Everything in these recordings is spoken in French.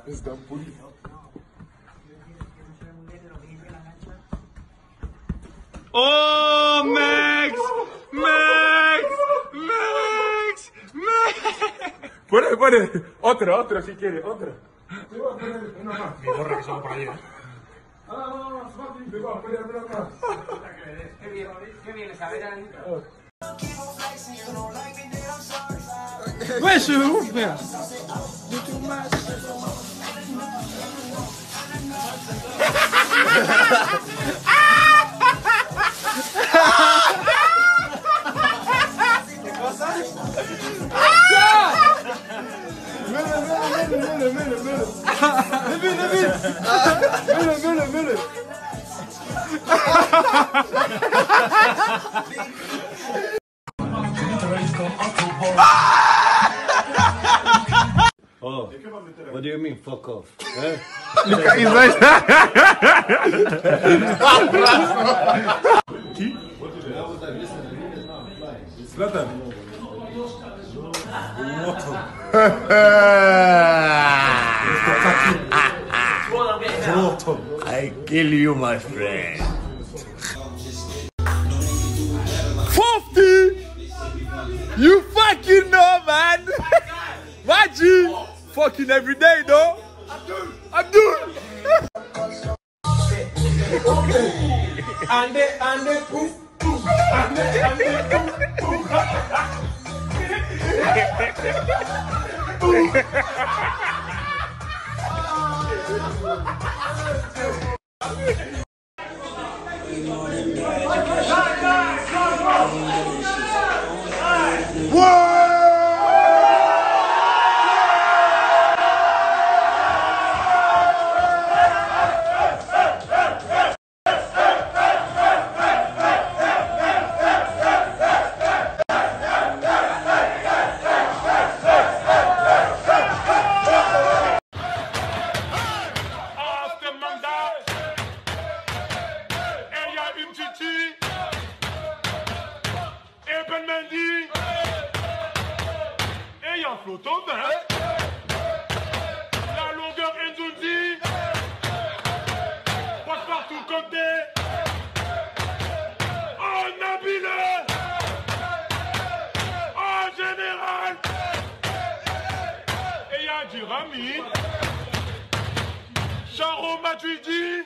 Istanbul. Oh, Max! Max! Max! Max! Pone. Otro si quiere, otro. Mi gorra que se va por ahí, No, ponle acá. Qué bien, saber ahí. Ouais, c'est ouf, frère! Oh, what do you mean, fuck off? Eh? Qui? Zlatan. I kill you, my friend. 50! You fucking know, man! Magic! Fucking every day, though! Abdul! Ande, poof, poof. Ande, flottant, la longueur Nzonzi, passe partout Kanté, oh Nabile, oh Général, et y'a du Rami, Charo Matuidi,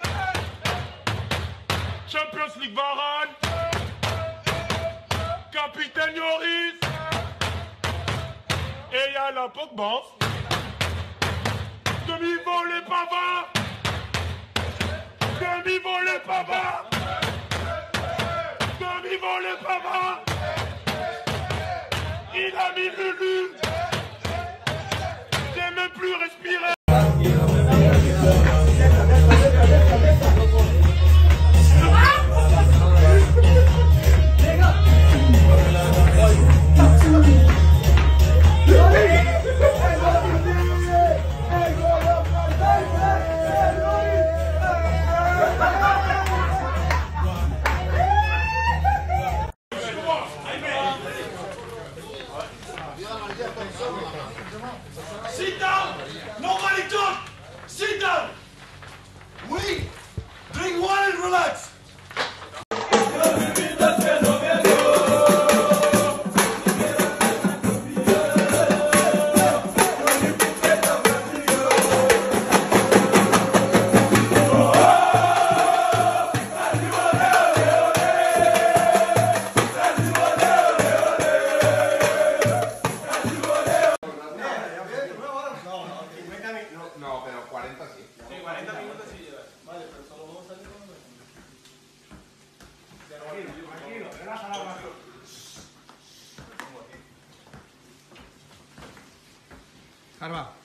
Champions League Varane, Capitaine Yoris, et y'a la Pogba. Demi-volée Pavard. Demi-volée Pavard. Demi-volée Pavard. Il a mis Lulu. J'ai même plus respiré. Sit down! Nobody talk! Sit down! We drink water and relax! No, pero 40 sí. Sí, 40 minutos sí llevas. Vale, pero solo vamos a salir con tranquilo, relaja la mano. Carva.